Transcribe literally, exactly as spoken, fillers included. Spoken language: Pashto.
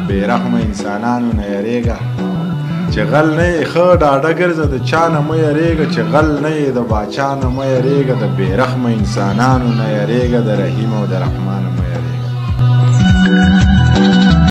بېرحمه انسانانو نه یریږه چې غل نه یې ښه ډاډه ګرځه د چا نه مه یریږه چې غل نه یې د باچا نه مه یریږه د بېرحمه انسانانو نه یریږه د رحیم او د رحمانه مه یریږه